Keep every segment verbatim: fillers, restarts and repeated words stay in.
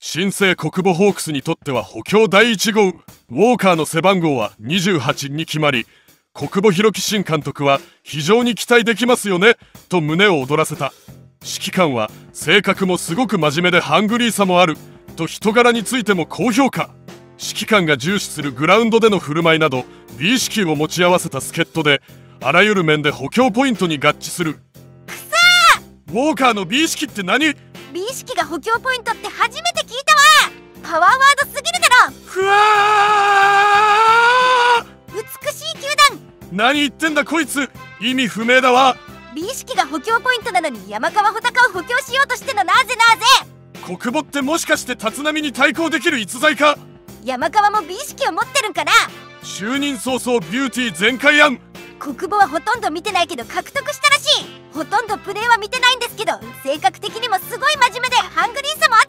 新生国母ホークスにとっては補強だいいち号、ウォーカーの背番号はにじゅうはちに決まり、国母弘樹新監督は非常に期待できますよねと胸を躍らせた。指揮官は性格もすごく真面目でハングリーさもあると人柄についても高評価。指揮官が重視するグラウンドでの振る舞いなど美意識を持ち合わせた助っ人で、あらゆる面で補強ポイントに合致する。 くさー、ウォーカーの美意識って何？ 美意識が補強ポイントって初めて聞いたわ。パワーワードすぎるだろ。 ふわー、 美しい球団。 何言ってんだこいつ、意味不明だわ。 美意識が補強ポイントなのに山川穂高を補強しようとしてのなぜなぜ。 国母ってもしかして立浪に対抗できる逸材か？ 山川も美意識を持ってるんかな。 就任早々ビューティー全開やん。 国母はほとんど見てないけど獲得したらしい。ほとんどプレーは見てないんですけど、性格的にもすごい真面目でハングリーさもあって。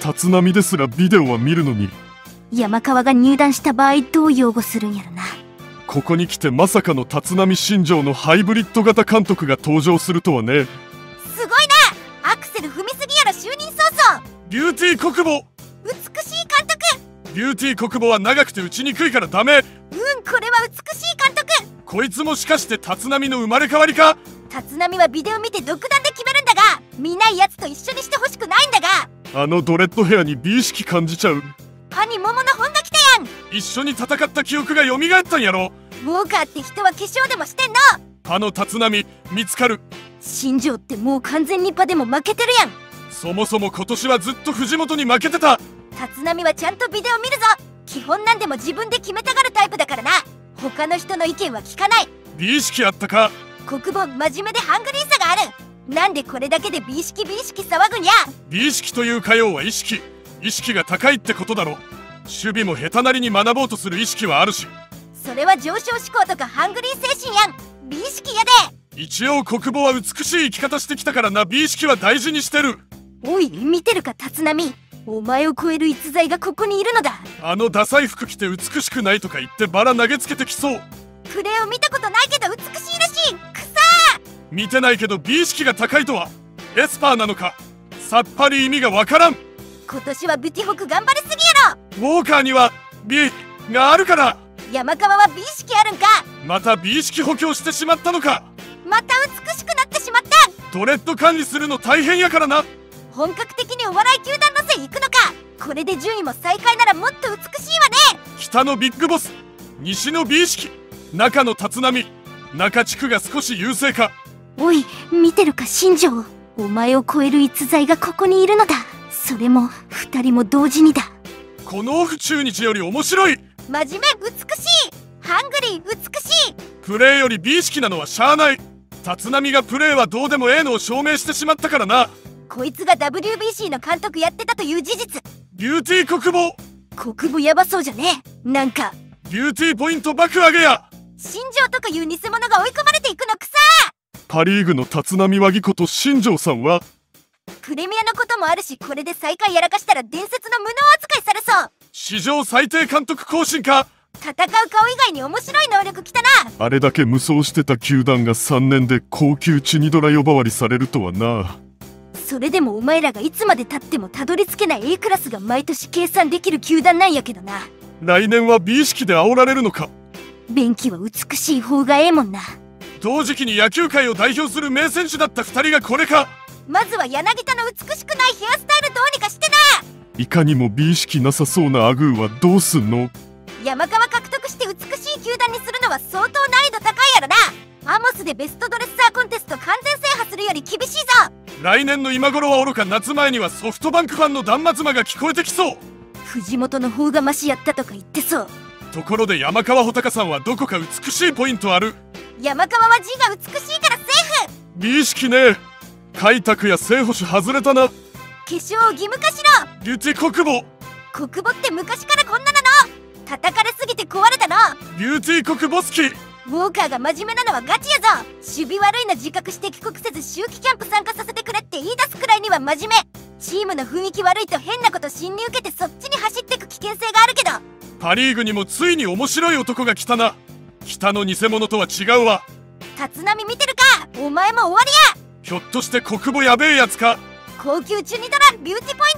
立浪ですらビデオは見るのに。 山川が入団した場合どう擁護するんやろな。 ここに来てまさかの立浪新庄のハイブリッド型監督が登場するとはね。 すごいな。アクセル踏みすぎやろ就任早々。 ビューティー国母、 美しい監督。 ビューティー国母は長くて打ちにくいからダメ。 うん、これは美しい監督。 こいつもしかして立浪の生まれ変わりか？ 立浪はビデオ見て独断で決めるんだが、見ないやつと一緒にしてほしくないんだが。 あのドレッドヘアに美意識感じちゃう。 歯に桃の本が来たやん。 一緒に戦った記憶が蘇ったんやろ。 ウォーカーって人は化粧でもしてんの？ 歯の立浪見つかる。 新庄ってもう完全にパでも負けてるやん。 そもそも今年はずっと藤本に負けてた。 立浪はちゃんとビデオ見るぞ。基本なんでも自分で決めたがるタイプだからな。他の人の意見は聞かない。 美意識あったか？ 国母真面目でハングリーさがある。なんでこれだけで美意識美意識騒ぐんや。 美意識というかようは意識、意識が高いってことだろ。守備も下手なりに学ぼうとする意識はあるし。 それは上昇志向とかハングリー精神やん。美意識やで。 一応国母は美しい生き方してきたからな。美意識は大事にしてる。 おい、見てるか立浪。お前を超える逸材がここにいるのだ。 あのダサい服着て美しくないとか言ってバラ投げつけてきそう。 プレーを見たことないけど美しいらしい。くさー。 見てないけど美意識が高いとはエスパーなのか、さっぱり意味がわからん。 今年はブティホク頑張りすぎやろ。 ウォーカーには美があるから。 山川は美意識あるんか。 また美意識補強してしまったのか。 また美しくなってしまった。 ドレッド管理するの大変やからな。 本格的にお笑い球団路線行くのか。これで順位も最下位ならもっと美しいわね。 北のビッグボス、西の美意識、中の立浪、中地区が少し優勢か。 おい、見てるか新庄。お前を超える逸材がここにいるのだ。それも二人も同時にだ。 このオフ中日より面白い。 真面目美しい。ハングリー美しい。 プレーより美意識なのはしゃあない。立浪がプレーはどうでもええのを証明してしまったからな。 こいつが ダブリュービーシー の監督やってたという事実。 ビューティー国母。 国母ヤバそうじゃねえ。なんかビューティーポイント爆上げや。 新庄とかいう偽物が追い込まれていくのくさー。 パリーグの立浪和木こと新庄さんはプレミアのこともあるし、これで最下位やらかしたら伝説の無能扱いされそう。 史上最低監督更新か。 戦う顔以外に面白い能力きたな。 あれだけ無双してた球団がさんねんで高級チニドラ呼ばわりされるとはな。 それでもお前らがいつまでたってもたどり着けない A クラスが毎年計算できる球団なんやけどな。 来年は美意識で煽られるのか。 便器は美しい方がええもんな。 同時期に野球界を代表する名選手だったふたりがこれか。 まずは柳田の美しくないヘアスタイルどうにかしてな。 いかにも美意識なさそうなアグーはどうすんの。 山川獲得して美しい球団にするのは相当難易度高いやろな。アモスでベストドレッサーコンテスト完全制覇するより厳しいぞ。 来年の今頃はおろか夏前にはソフトバンクファンの断末魔が聞こえてきそう。 藤本の方がマシやったとか言ってそう。 ところで山川穂高さんはどこか美しいポイントある？ 山川は字が美しいからセーフ。 美意識ねえ。開拓や正捕手外れたな。 化粧を義務化しろ。 ビューティー国母。 国母って昔からこんななの？叩かれすぎて壊れたの。 ビューティー国母好き。 ウォーカーが真面目なのはガチやぞ。守備悪いの自覚して帰国せず秋季キャンプ参加させてくれって言い出すくらいには真面目。チームの雰囲気悪いと変なこと侵入受けてそっちに走ってく危険性があるけど。 パリーグにもついに面白い男が来たな。北の偽物とは違うわ。 立浪見てるか。お前も終わりや。 ひょっとして国母やべえやつか。 高級中にドラビューティーポイント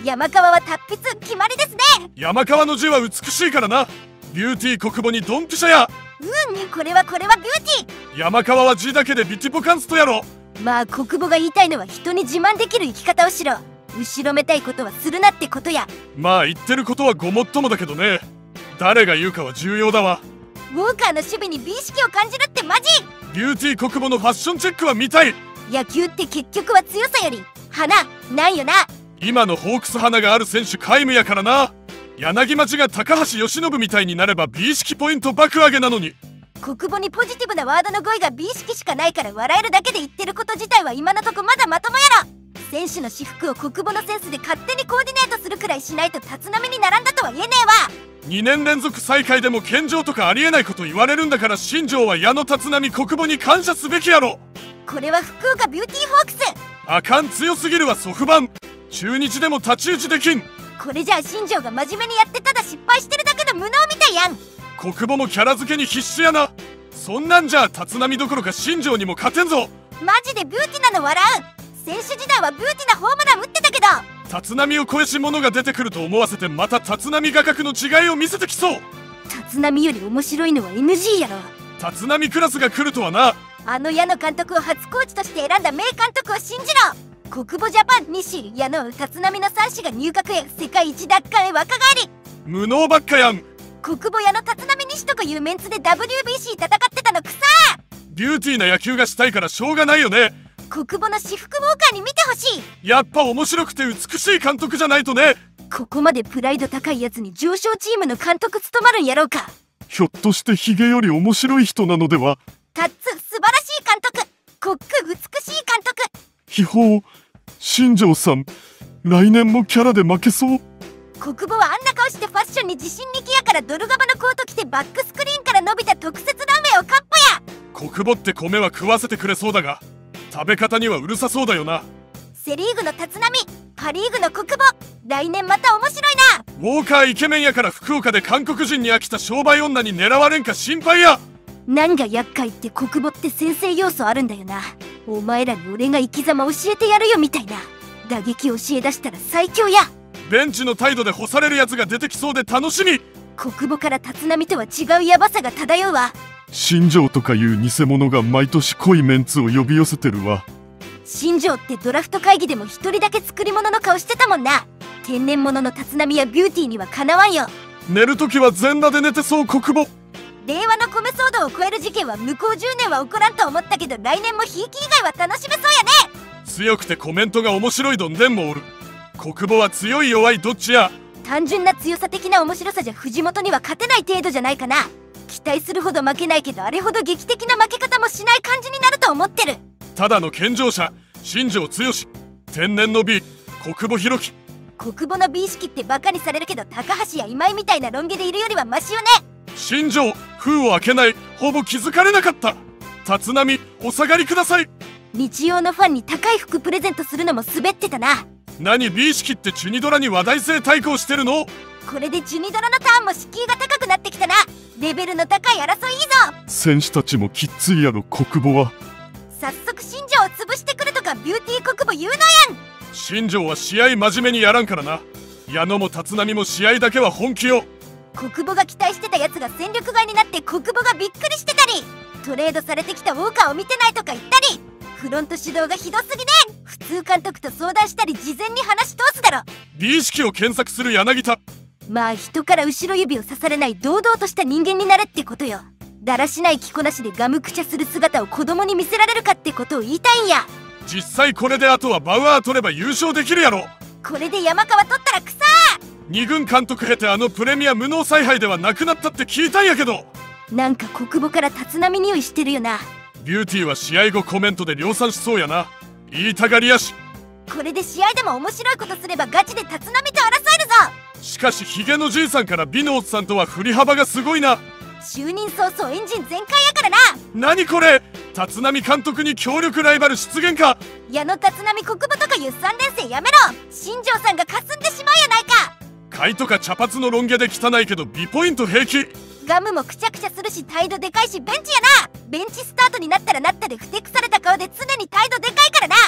山川は達筆決まりですね。 山川の字は美しいからな。ビューティー国母にドンピシャや。 うんこれはこれはビューティー。 山川は字だけでビティポカンストやろ。 まあ国母が言いたいのは人に自慢できる生き方をしろ、後ろめたいことはするなってことや。 まあ言ってることはごもっともだけどね、誰が言うかは重要だわ。 ウォーカーの守備に美意識を感じるってマジ。 ビューティー国母のファッションチェックは見たい。 野球って結局は強さより花なんよな。 今のホークス花がある選手皆無やからな。柳町が高橋由伸みたいになれば美意識ポイント爆上げなのに。 国母にポジティブなワードの語彙が美意識しかないから笑えるだけで言ってること自体は今のとこまだまともやろ。選手の私服を国母のセンスで勝手にコーディネートするくらいしないと立浪に並んだとは言えねえわ。 にねん連続最下位でも健常とかありえないこと言われるんだから、新庄は矢野立浪国母に感謝すべきやろ。 これは福岡ビューティーホークス。 あかん、強すぎるわソフバン。中日でも太刀打ちできん。 これじゃあ新庄が真面目にやってただ失敗してるだけの無能みたいやん。 国母もキャラ付けに必死やな。そんなんじゃ立浪どころか新庄にも勝てんぞ。 マジでビューティーなの笑う。選手時代はビューティーなホームラン打ってたけど、 立浪を超えし者が出てくると思わせて、また立浪画角の違いを見せてきそう。 立浪より面白いのは エヌジー やろ。 立浪クラスが来るとはな。 あの矢野監督を初コーチとして選んだ名監督を信じろ。国母ジャパン西矢野立浪のさん氏が入閣へ、世界一奪還へ若返り。 無能ばっかやん。 国母矢野立浪西とかいうメンツで ダブリュービーシー 戦ってたのくさー。 ビューティーな野球がしたいからしょうがないよね。 国母の私服ウォーカーに見てほしい。 やっぱ面白くて美しい監督じゃないとね。 ここまでプライド高いやつに上昇チームの監督務まるんやろうか。 ひょっとしてヒゲより面白い人なのでは。 タッツ素晴らしい監督、コック美しい監督。 秘宝新庄さん、来年もキャラで負けそう。 国母はあんな顔してファッションに自信力やからドルガバのコート着てバックスクリーンから伸びた特設ラーメンをカッポや。 国母って米は食わせてくれそうだが、食べ方にはうるさそうだよな。 セリーグの立浪、パリーグの国母、来年また面白いな。 ウォーカーイケメンやから福岡で韓国人に飽きた商売女に狙われんか心配や。 何が厄介って国母って先制要素あるんだよな。お前らに俺が生き様教えてやるよみたいな。打撃教え出したら最強や。 ベンチの態度で干されるやつが出てきそうで楽しみ。 国母から立浪とは違うヤバさが漂うわ。 新庄とかいう偽物が毎年濃いメンツを呼び寄せてるわ。 新庄ってドラフト会議でも一人だけ作り物の顔してたもんな。天然物の立浪やビューティーにはかなわんよ。 寝るときは全裸で寝てそう国母。 令和の米騒動を超える事件は向こうじゅうねんは起こらんと思ったけど、来年もひいき以外は楽しめそうやね。 強くてコメントが面白いどんでんもおる。国母は強い弱いどっちや。 単純な強さ的な面白さじゃ藤本には勝てない程度じゃないかな。期待するほど負けないけど、あれほど劇的な負け方もしない感じになると思ってる。 ただの健常者新庄剛志、天然の美国母弘樹。 国母の美意識ってバカにされるけど、高橋や今井みたいなロン毛でいるよりはマシよね。 新庄封を開けない、ほぼ気づかれなかった。立浪お下がりください。 日曜のファンに高い服プレゼントするのも滑ってたな。 何美意識ってチュニドラに話題性対抗してるの。 これでジュニドラのターンも敷居が高くなってきたな。レベルの高い争いいいぞ。 選手たちもきっついやろ国母は。 早速新庄を潰してくるとかビューティー国母言うのやん。 新庄は試合真面目にやらんからな。矢野も立浪も試合だけは本気よ。 国母が期待してたやつが戦力外になって国母がびっくりしてたり、トレードされてきたウォーカーを見てないとか言ったり、フロント指導がひどすぎね。普通監督と相談したり事前に話通すだろ。 美意識を検索する柳田。 まあ人から後ろ指を刺されない堂々とした人間になれってことよ。だらしない着こなしでガムくちゃする姿を子供に見せられるかってことを言いたいんや。 実際これであとはバウアー取れば優勝できるやろ。 これで山川取ったらくさー。 二軍監督経てあのプレミア無能采配ではなくなったって聞いたんやけど。 なんか国母から立浪匂いしてるよな。 ビューティーは試合後コメントで量産しそうやな。言いたがりやし。 これで試合でも面白いことすればガチで立浪と争えるぞ。 しかしヒゲのじいさんから美のおっさんとは振り幅がすごいな。 就任早々エンジン全開やからな。 何これ、立浪監督に強力ライバル出現か。 矢野立浪国母とかいうさん連戦やめろ。新庄さんがかすんでしまうやないか。 甲斐とか茶髪のロン毛で汚いけど美ポイント平気。 ガムもくちゃくちゃするし態度でかいしベンチやな。ベンチスタートになったらなったでふてくされた顔で常に態度でかいからな。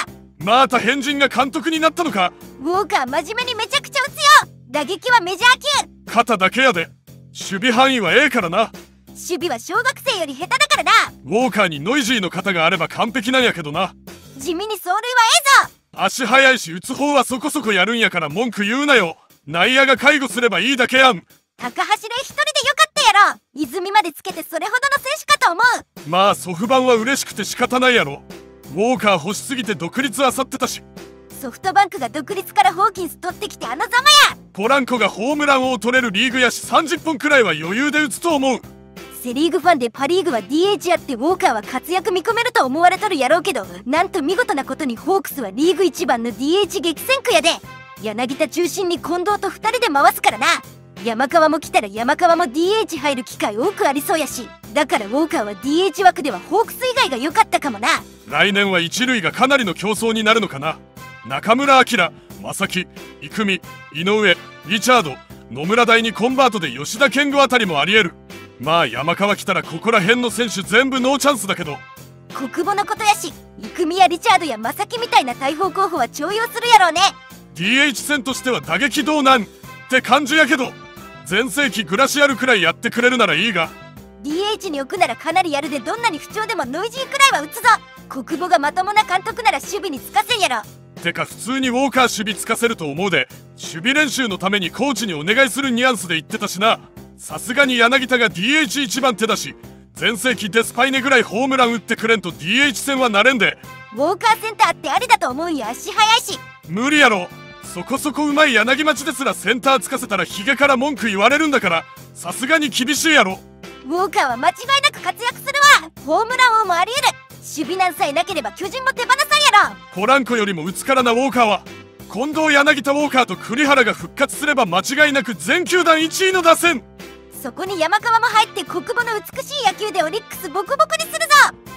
また変人が監督になったのか。 ウォーカー真面目にめちゃくちゃ打つよ。打撃はメジャー級。 肩だけやで。守備範囲はええからな。 守備は小学生より下手だからな。 ウォーカーにノイジーの肩があれば完璧なんやけどな。 地味に走塁はええぞ。 足速いし打つ方はそこそこやるんやから文句言うなよ。内野が介護すればいいだけやん。 高橋礼一人でよかったやろ。泉までつけてそれほどの選手かと思う。 まあソフバンは嬉しくて仕方ないやろ。ウォーカー欲しすぎて独立あさってたし。 ソフトバンクが独立からホーキンス取ってきてあのざまや。 ポランコがホームラン王取れるリーグやしさんじゅっぽんくらいは余裕で打つと思う。 セリーグファンでパリーグは ディーエイチ やってウォーカーは活躍見込めると思われとるやろうけど、なんと見事なことにホークスはリーグ一番の ディーエイチ 激戦区やで。柳田中心に近藤とふたりで回すからな。山川も来たら山川も ディーエイチ 入る機会多くありそうやし、だからウォーカーは ディーエイチ 枠ではホークス以外が良かったかもな。 来年は一塁がかなりの競争になるのかな。中村晃、正木、生見、井上、リチャード、野村大にコンバートで吉田健吾あたりもありえる。まあ山川来たらここら辺の選手全部ノーチャンスだけど。 国母のことやし、生見やリチャードや正木みたいな大砲候補は重用するやろうね。 ディーエイチ 戦としては打撃どうなんって感じやけど、全盛期グラシアルくらいやってくれるならいいが。 ディーエイチ に置くならかなりやるで。どんなに不調でもノイジーくらいは打つぞ。国母がまともな監督なら守備につかせんやろ。 てか普通にウォーカー守備つかせると思うで。守備練習のためにコーチにお願いするニュアンスで言ってたしな。さすがに柳田が ディーエイチ 一番手だし、全盛期デスパイネぐらいホームラン打ってくれんと ディーエイチ 戦はなれんで。 ウォーカーセンターってありだと思うんや。足速いし。 無理やろ。そこそこうまい柳町ですらセンターつかせたらヒゲから文句言われるんだから、さすがに厳しいやろ。 ウォーカーは間違いなく活躍するわ。ホームラン王もあり得る。守備難さえなければ巨人も手放さんやろ。 ポランコよりも打つからな。ウォーカーは近藤、柳田、ウォーカーと栗原が復活すれば間違いなく全球団いちいの打線。 そこに山川も入って国母の美しい野球でオリックスボコボコにするぞ。